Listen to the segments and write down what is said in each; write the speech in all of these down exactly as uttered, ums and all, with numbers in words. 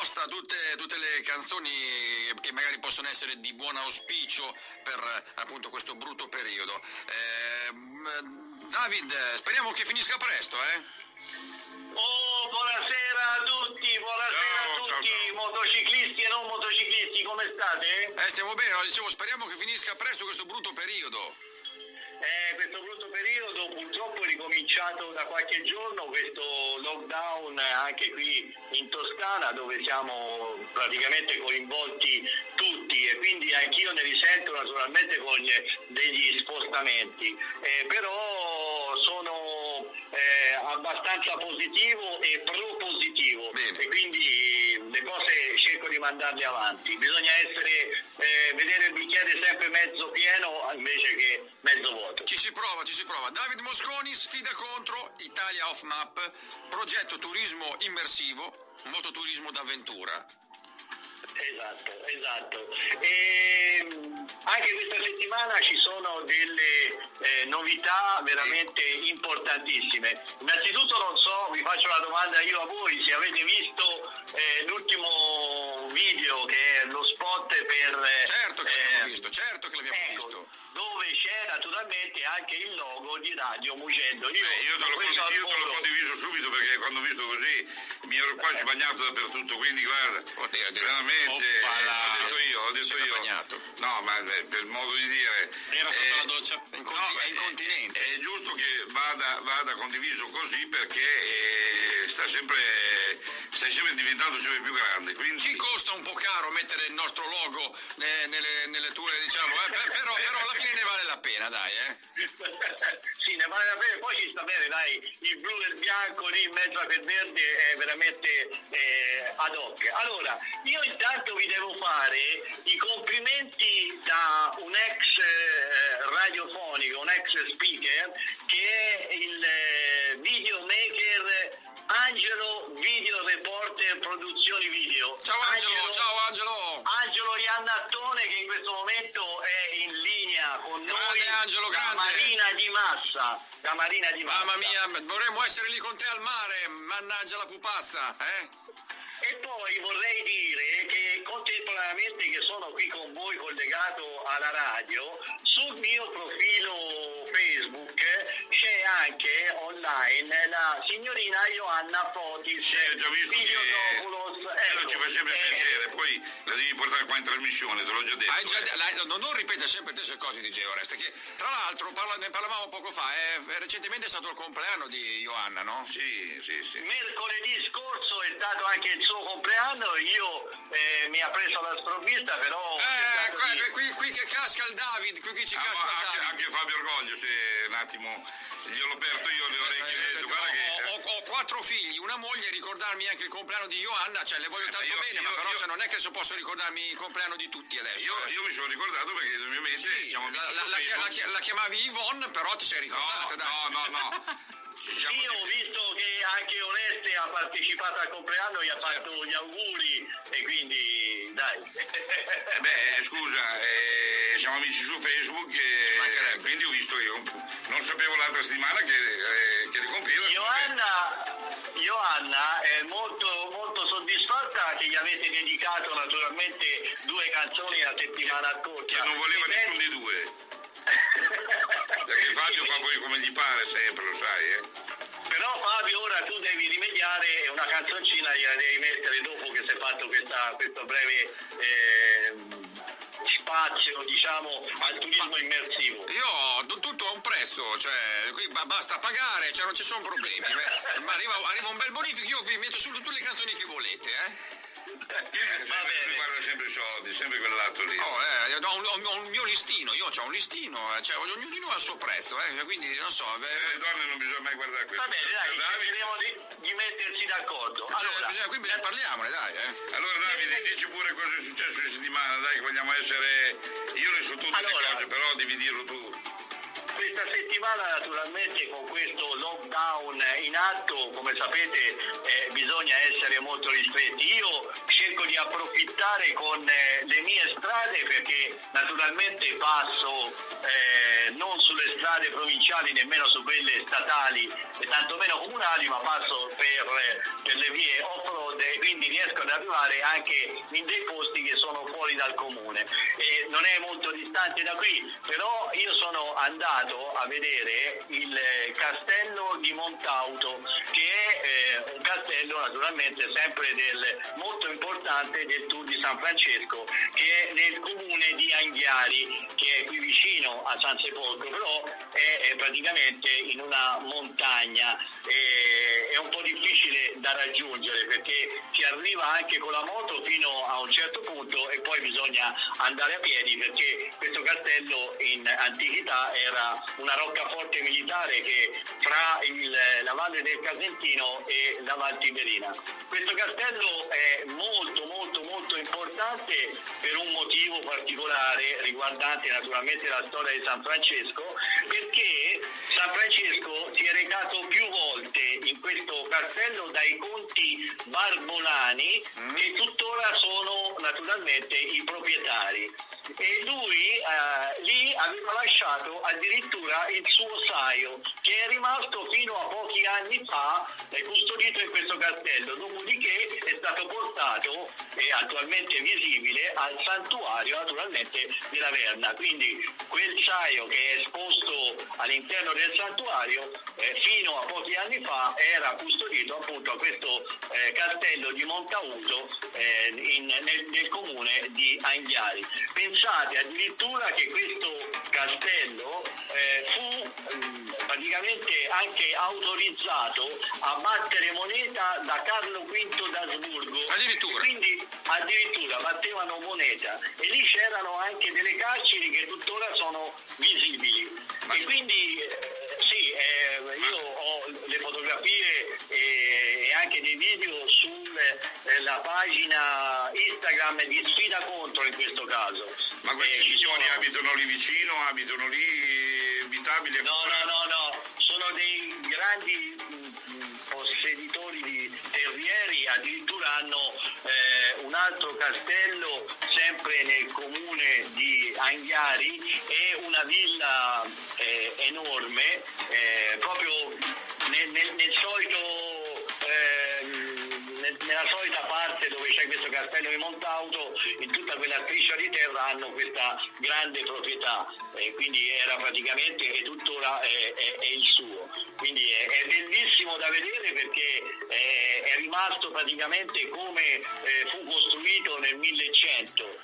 posta tutte, tutte le canzoni che magari possono essere di buon auspicio per appunto questo brutto periodo. Eh, David, speriamo che finisca presto, eh? Oh, buonasera a tutti, buonasera ciao, a tutti, ciao, ciao. Motociclisti e non motociclisti, come state? Eh, stiamo bene, no? Dicevo, speriamo che finisca presto questo brutto periodo. Eh, questo brutto periodo purtroppo è ricominciato da qualche giorno, questo lockdown anche qui in Toscana, dove siamo praticamente coinvolti tutti, e quindi anch'io ne risento naturalmente con degli spostamenti, eh, però sono eh, abbastanza positivo e propositivo. Bene. E quindi le cose cerco di mandarle avanti, bisogna essere eh, vedere il bicchiere sempre mezzo pieno invece che mezzo vuoto. Ci si prova, ci si prova. David Mosconi, sfida contro Italia Off Map, progetto turismo immersivo, mototurismo d'avventura. Esatto, esatto. E anche questa settimana ci sono delle eh, novità veramente importantissime. Innanzitutto non so, vi faccio la domanda io a voi, se avete visto eh, l'ultimo video che è lo spot per... Certo che l'abbiamo eh, visto, certo che l'abbiamo ecco, visto. Dove c'è naturalmente anche il logo di Radio Mugello. Io, eh, io, te, lo condiviso, io te l'ho condiviso subito, perché quando ho visto così mi ero quasi bagnato dappertutto, quindi guarda, Oddio, veramente Oppala, ho detto io, ho detto io. Bagnato. No, ma per modo di dire. Era sotto eh, la doccia, è, inconti- no, è incontinente. È, è giusto che vada, vada condiviso così, perché eh, sta sempre, sta sempre diventando sempre più grande. Quindi... Ci costa un po' caro mettere il nostro logo eh, nelle, nelle tue, diciamo, eh, per, però, però alla fine ne vale la pena, dai, eh. Sì, ne vale la pena, poi ci sta bene, dai, il blu e il bianco lì in mezzo a quel verde è veramente eh, ad hoc. Allora, io intanto vi devo fare i complimenti da un ex eh, radiofonico, un ex speaker, che è il eh, videomaker Angelo Video Reporter Produzioni Video. Ciao Angelo, Angelo ciao Angelo. Angelo Iannattone, che in questo momento è in linea con grande noi. Angelo, grande. Da Marina di Massa. Da Marina di Massa. Mamma mia, vorremmo essere lì con te al mare, mannaggia la pupazza, eh? E poi vorrei dire che contemporaneamente che sono qui con voi collegato alla radio, sul mio profilo Facebook c'è anche online la signorina Ioanna Fotis. Sì, ho già visto Videodopoulos, che ecco, ci fa sempre eh, piacere, poi la devi portare qua in trasmissione, te l'ho già detto. Hai già, eh. la, non, non ripete sempre te queste cose, dicevo Oreste, che tra l'altro parla, ne parlavamo poco fa, eh, recentemente è stato il compleanno di Ioanna, no? Sì, sì, sì. Mercoledì scorso è stato anche il suo compleanno, io eh, mi ha preso la sprovvista, però... Eh, qua, di... qui, qui che casca il David, qui, qui ci ah, casca il anche, David. Anche Fabio Orgoglio, se un attimo gliel'ho aperto io le orecchie. Eh, guarda ho, che... ho, ho quattro figli, una moglie, ricordarmi anche il compleanno di Ioanna, cioè le voglio tanto io, bene, io, ma però io, cioè, non è che so posso ricordarmi il compleanno di tutti adesso. Io, eh. io mi sono ricordato perché ovviamente sì, diciamo, la, la, la, la, la chiamavi Yvonne, però ti sei ricordata, no, dai. No, no, no. Diciamo io ho visto che anche Oreste ha partecipato al compleanno, gli ha certo. fatto gli auguri e quindi dai. Eh beh, scusa, eh, siamo amici su Facebook e quindi ho visto io, non sapevo l'altra settimana che, eh, che ricompiva. Ioanna, Ioanna è molto, molto soddisfatta che gli avete dedicato naturalmente due canzoni la settimana scorsa. Che non voleva e nessun dei due. Perché Fabio fa poi come gli pare sempre, lo sai, eh? Però Fabio ora tu devi rimediare e una canzoncina gliela devi mettere dopo che si è fatto questa, questo breve eh, spazio, diciamo, al turismo ma, immersivo. Io tutto a un prezzo, cioè qui basta pagare, cioè non ci sono problemi. Ma arriva, arriva un bel bonifico, io vi metto su tutte le canzoni che volete, eh? Eh, va bene. Guarda sempre i soldi, sempre quell'atto lì. Oh, eh, ho, un, ho un mio listino, io ho un listino, cioè ognuno ha il suo prezzo, eh, quindi non so. Eh, le donne non bisogna mai guardare questo. Va bene, dai, cercheremo di, di mettersi d'accordo. Cioè, allora, bisogna, quindi parliamone, dai, eh. Allora Davide, dici pure cosa è successo in settimana, dai, che vogliamo essere. Io ne so tutte allora, le cose, però devi dirlo tu. Questa settimana naturalmente con questo lockdown in atto, come sapete, eh, bisogna essere molto ristretti. Io cerco di approfittare con eh, le mie strade perché naturalmente passo eh, eh, non sulle strade provinciali, nemmeno su quelle statali e tantomeno comunali, ma passo per, per le vie off-road e quindi riesco ad arrivare anche in dei posti che sono fuori dal comune. E non è molto distante da qui, però io sono andato a vedere il castello di Montauto, che è eh, un castello naturalmente sempre del, molto importante del Tour di San Francesco, che è nel comune di Anghiari, che è qui vicino a San Sepolcro, però è, è praticamente in una montagna, e, è un po' difficile da raggiungere perché si arriva anche con la moto fino a un certo punto e poi bisogna andare a piedi, perché questo castello in antichità era una roccaforte militare che fra il, la Valle del Casentino e la Val Tiberina. Questo castello è molto molto molto importante per un motivo particolare riguardante naturalmente la storia di San Francesco, perché San Francesco si è recato più volte in questo castello dai conti Barbolani, che tuttora sono naturalmente i proprietari, e lui eh, lì aveva lasciato addirittura il suo saio, che è rimasto fino a pochi anni fa eh, custodito in questo castello, dopodiché è stato portato e attualmente visibile al santuario naturalmente di Laverna. Quindi quel saio che è esposto all'interno del santuario eh, fino a pochi anni fa era custodito appunto a questo eh, castello di Montauto eh, in, nel, nel comune di Anghiari. Pensate addirittura che questo castello eh, fu mh, praticamente anche autorizzato a battere moneta da Carlo V d'Asburgo. Addirittura? Quindi addirittura battevano moneta, e lì c'erano anche delle carceri che tuttora sono visibili. Ma e quindi eh, sì, eh, io ho le fotografie e, e anche dei video sulla eh, pagina Instagram di Sfida Contro in questo caso. Ma questi eh, signori sono... abitano lì vicino, abitano lì, abitabili? No, no, no, no, sono dei grandi mh, posseditori di terrieri, addirittura hanno eh, un altro castello sempre nel comune di Anghiari e una villa eh, enorme eh, proprio nel, nel, nel solito eh, nel, nella solita parte dove c'è questo castello di Montauto, in tutta quella striscia di terra hanno questa grande proprietà, eh, quindi era praticamente e tuttora è, è, è il suo, quindi è, è bellissimo da vedere perché è, è rimasto praticamente come eh, fu costruito nel millecento,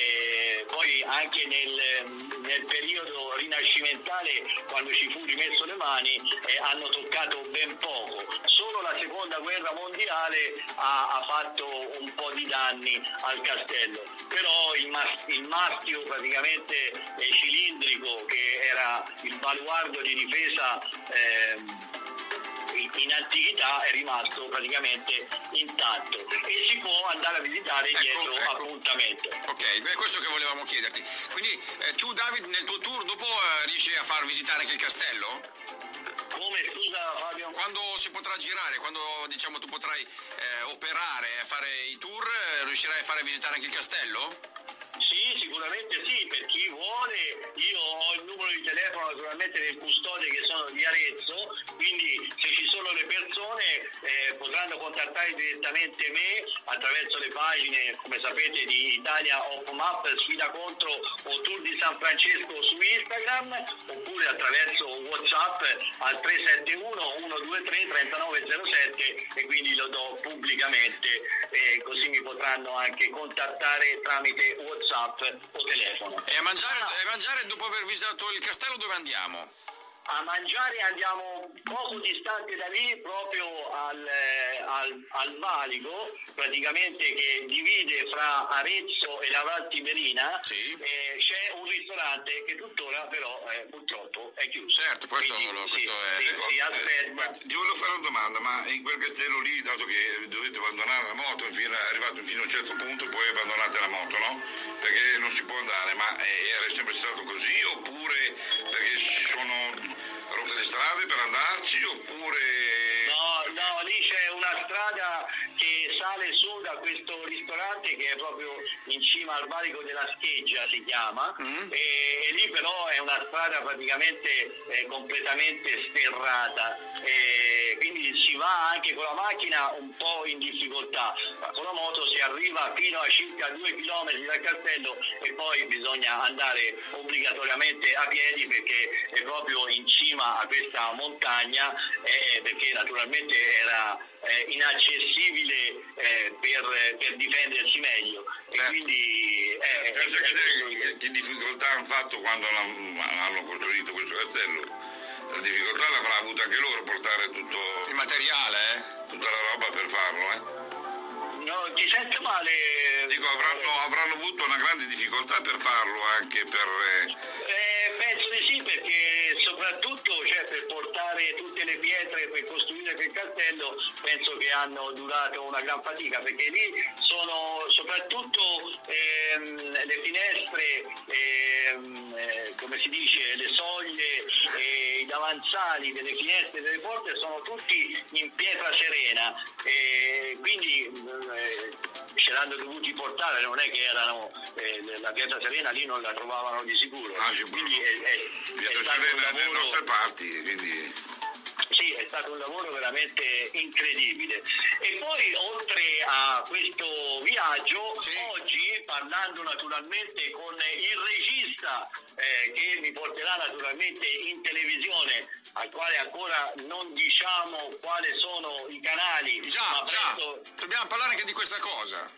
e poi anche nel, nel periodo rinascimentale, quando ci fu rimesso le mani, eh, hanno toccato ben poco. Solo la seconda guerra mondiale ha, ha fatto un po' di danni al castello, però il, mas- il mastio praticamente eh, cilindrico, che era il baluardo di difesa eh, in antichità, è rimasto praticamente intatto e si può andare a visitare ecco, dietro ecco. appuntamento. Ok, è questo che volevamo chiederti. Quindi eh, tu, David, nel tuo tour dopo eh, riesci a far visitare anche il castello? Come, scusa Fabio? Quando si potrà girare, quando diciamo tu potrai eh, operare, fare i tour, eh, riuscirai a fare visitare anche il castello? Sì, sicuramente sì, per chi vuole. Io ho il numero di telefono naturalmente del custode, che sono di Arezzo, quindi se ci sono le persone eh, potranno contattare direttamente me attraverso le pagine, come sapete, di Italia Off Map, Sfida Contro o Tour di San Francesco su Instagram, oppure attraverso WhatsApp al tre sette uno uno due tre tre nove zero sette, e quindi lo do pubblicamente, e così mi potranno anche contattare tramite WhatsApp o telefono. E a mangiare, e a mangiare dopo aver visitato il castello dove andiamo? A mangiare andiamo poco distante da lì, proprio al, al, al valico, praticamente, che divide fra Arezzo e la Val Tiberina. Sì. Eh, c'è un ristorante che tuttora però eh, purtroppo è chiuso. Certo, questo, Quindi, lo, sì, questo è... sì, sì, aspetta. Eh, ti volevo fare una domanda, ma in quel castello lì, dato che dovete abbandonare la moto, infine, arrivato fino a un certo punto, poi abbandonate la moto, no? Perché non si può andare, ma era sempre stato così, oppure perché ci sono rotte le strade per andarci, oppure... No, no, lì c'è una strada che sale su da questo ristorante, che è proprio in cima al valico della Scheggia, si chiama, mm. e, e lì però è una strada praticamente eh, completamente sterrata, eh, quindi si va anche con la macchina un po' in difficoltà, ma con la moto si arriva fino a circa due chilometri dal castello e poi bisogna andare obbligatoriamente a piedi perché è proprio in cima a questa montagna, eh, perché naturalmente era eh, inaccessibile eh, per, per difendersi meglio. Certo. E quindi eh, penso eh, che, eh, che, che difficoltà hanno fatto quando hanno, hanno costruito questo castello. La difficoltà l'avrà avuta anche loro portare tutto il materiale, eh? tutta la roba per farlo, eh? no, ti sento male. Dico, avranno, avranno avuto una grande difficoltà per farlo, anche per... Eh... Eh, penso di sì, perché soprattutto cioè, per portare tutte le pietre per costruire quel castello penso che hanno durato una gran fatica, perché lì sono soprattutto ehm, le finestre, ehm, eh, come si dice, le soglie, eh, i davanzali delle finestre e delle porte sono tutti in pietra serena, eh, quindi eh, ce l'hanno dovuti portare, non è che erano eh, la pietra serena lì non la trovavano di sicuro, Ah, sì, quindi è, è, Pietra è stato Serena un nelle lavoro, nostre parti, quindi... sì, è stato un lavoro veramente incredibile. E poi oltre a questo viaggio, Sì. oggi parlando naturalmente con il regista eh, che mi porterà naturalmente in televisione, al quale ancora non diciamo quali sono i canali, Già, ma già, presto, dobbiamo parlare anche di questa cosa.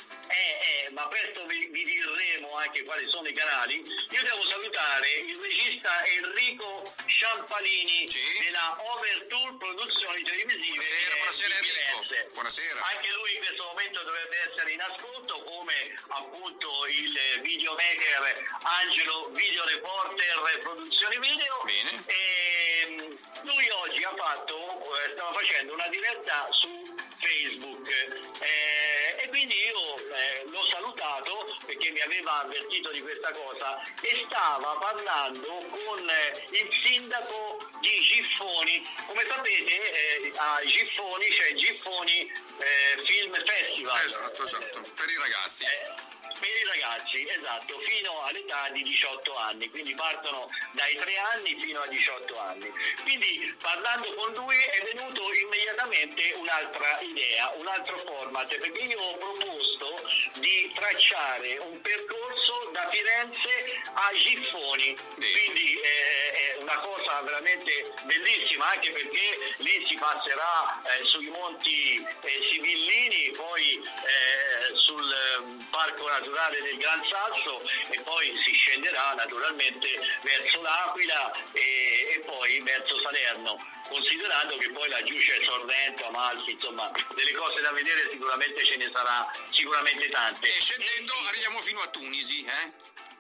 eh, eh, ma presto vi, vi diremo anche quali sono i canali. Io devo salutare il regista Enrico Ciampalini, Sì. della Overture Produzioni Televisive. Buonasera, eh, buonasera di Enrico. Firenze. Buonasera. Anche lui in questo momento dovrebbe essere in ascolto, come appunto il videomaker Angelo, video reporter Produzioni Video. Bene. E lui oggi ha fatto, eh, stava facendo una diretta su Facebook, eh, e quindi io eh, l'ho salutato perché mi aveva avvertito di questa cosa e stava parlando con eh, il sindaco di Giffoni. Come sapete eh, a Giffoni c'è Giffoni eh, Film Festival. Esatto, esatto, per i ragazzi. Eh, per i ragazzi, esatto, fino all'età di diciotto anni, quindi partono dai tre anni fino a diciotto anni. Quindi parlando con lui è venuto immediatamente un'altra idea, un altro format, perché io ho proposto di tracciare un percorso da Firenze a Giffoni, quindi eh, è una cosa veramente bellissima, anche perché lì si passerà eh, sui monti eh, Sibillini, poi eh, sul eh, parco naturale del Gran Sasso e poi si scenderà naturalmente verso l'Aquila e, e poi verso Salerno, considerando che poi laggiù c'è Sorrento, Amalfi, insomma delle cose da vedere sicuramente ce ne sarà sicuramente tante. E scendendo arriviamo fino a Tunisi, eh?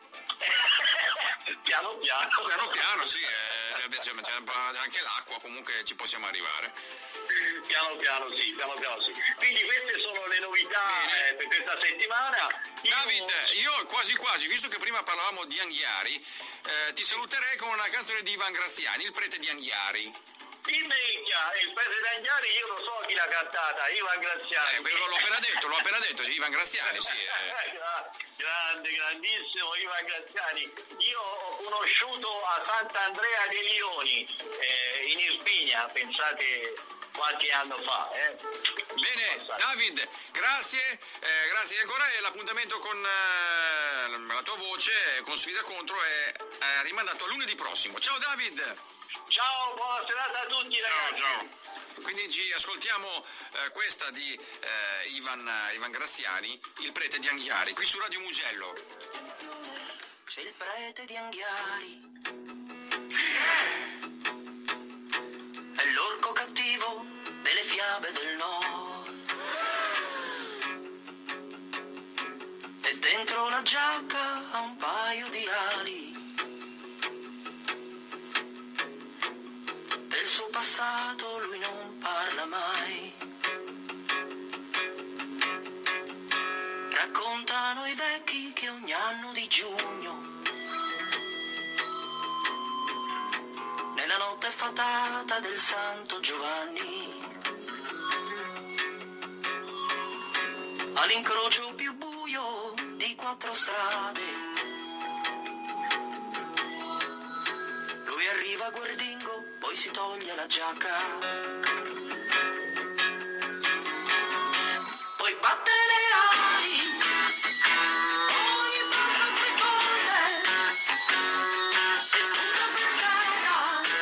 piano piano Piano piano, sì, eh, c'è, c'è un po' anche l'acqua, comunque ci possiamo arrivare. piano piano sì, piano piano sì. Quindi queste sono le novità eh, per questa settimana. Io... David, io quasi quasi, visto che prima parlavamo di Anghiari, eh, ti saluterei con una canzone di Ivan Graziani, Il prete di Anghiari. Il Mecchia, il prete d'Anghiari, io lo so chi l'ha cantata, Ivan Graziani. Eh, quello l'ho appena detto, l'ho appena detto, Ivan Graziani, sì. Eh. Grande, grandissimo Ivan Graziani. Io ho conosciuto a Sant'Andrea dei Lioni, eh, in Irpinia, pensate qualche anno fa. Eh. Bene, David, grazie, eh, grazie ancora e l'appuntamento con eh, la tua voce, con Sfida Contro, è, è rimandato a lunedì prossimo. Ciao David! Ciao, buona serata a tutti ragazzi. Ciao, ciao. Quindi ci ascoltiamo eh, questa di eh, Ivan, Ivan Graziani, Il prete di Anghiari, qui su Radio Mugello. C'è il prete di Anghiari, è l'orco cattivo delle fiabe del nord, e dentro la giacca ha un paio di ali. Del suo passato lui non parla mai. Raccontano i vecchi che ogni anno di giugno, nella notte fatata del Santo Giovanni, all'incrocio più buio di quattro strade, arriva Guardingo, poi si toglie la giacca. Poi batte le ali, ogni volta che corre, e spunta per terra,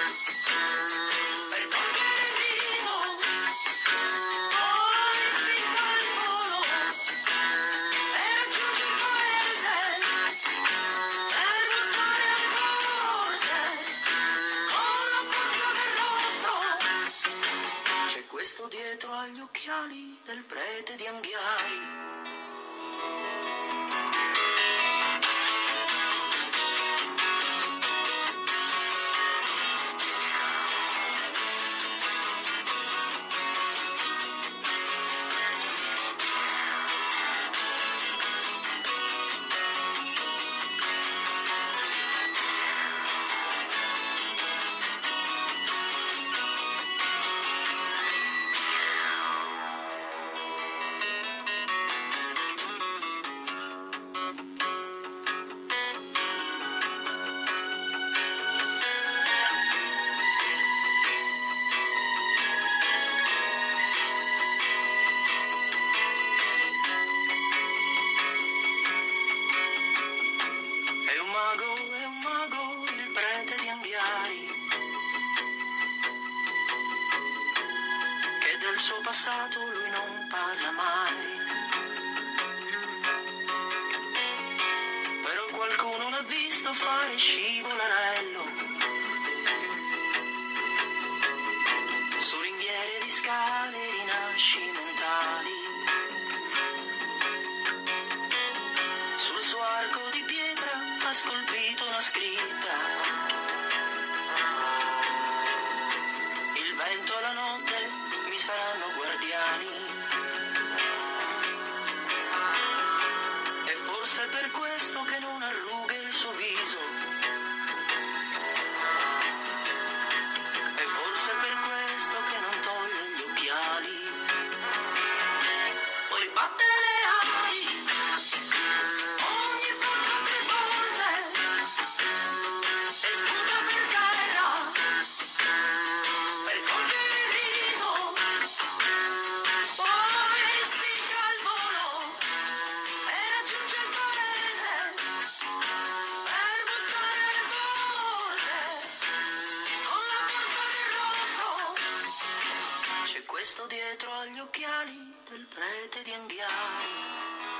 per togliere il riso, poi spinta il volo, e raggiunge il paese, per bussare alle porte, con la punta del rostro. C'è questo dietro agli occhiali del prete di Anghiari. È un mago, è un mago, il prete di Anghiari, che del suo passato lui non parla mai. Però qualcuno l'ha visto fare scivolarello su ringhiere di scale rinascimentali. Sul suo arco di pietra ha scolpito una scritta: il vento e la notte mi saranno guardiani. E forse è per questo che non arruga il suo viso. E forse è per questo che non toglie gli occhiali. Poi batte le ali, ogni volta che volte, e sputa per terra, per cogliere il riso, poi spicca il volo, e raggiunge il paese, per bussare alle porte, con la forza del rostro. C'è questo dietro agli occhiali del prete di Anghiari.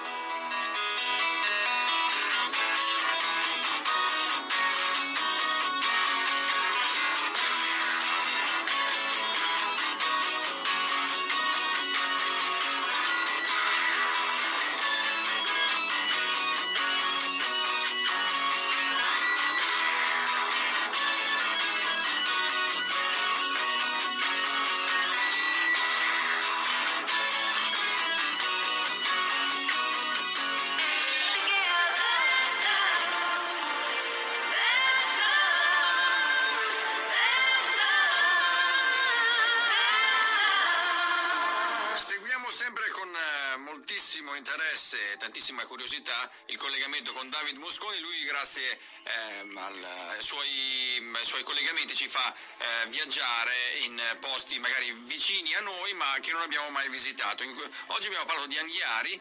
Seguiamo sempre con eh, moltissimo interesse e tantissima curiosità il collegamento con David Mosconi. Lui, grazie ehm, al- ai suoi, ai suoi collegamenti, ci fa eh, viaggiare in posti magari vicini a noi ma che non abbiamo mai visitato. In que- oggi abbiamo parlato di Anghiari,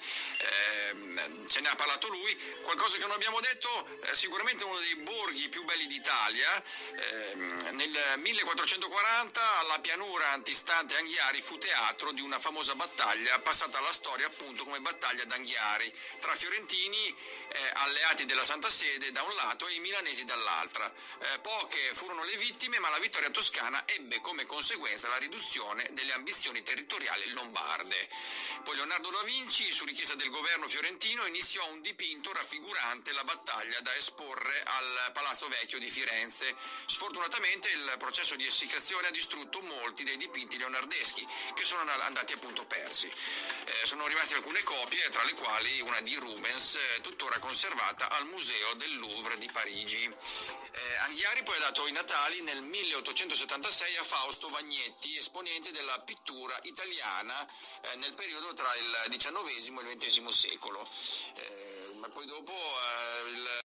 ehm, ce ne ha parlato lui. Qualcosa che non abbiamo detto: eh, sicuramente uno dei borghi più belli d'Italia. Ehm, nel millequattrocentoquaranta alla pianura antistante Anghiari fu teatro di una famosa battaglia passata alla storia appunto come battaglia d'Anghiari, tra fiorentini eh, alleati della Santa Sede da un lato e i milanesi dall'altra. Eh, poche furono le vittime, ma la vittoria toscana ebbe come conseguenza la riduzione delle ambizioni territoriali lombarde. Poi Leonardo da Vinci, su richiesta del governo fiorentino, iniziò un dipinto raffigurante la battaglia da esporre al Palazzo Vecchio di Firenze. Sfortunatamente il processo di essiccazione ha distrutto molti dei dipinti leonardeschi, che sono andati appunto persi. Eh, sono rimaste alcune copie, tra le quali una di Rubens, eh, tuttora conservata al Museo del Louvre di Parigi. Eh, Anghiari poi ha dato i natali nel milleottocentosettantasei a Fausto Vagnetti, esponente della pittura italiana eh, nel periodo tra il diciannovesimo e il ventesimo secolo. Eh, ma poi dopo eh, il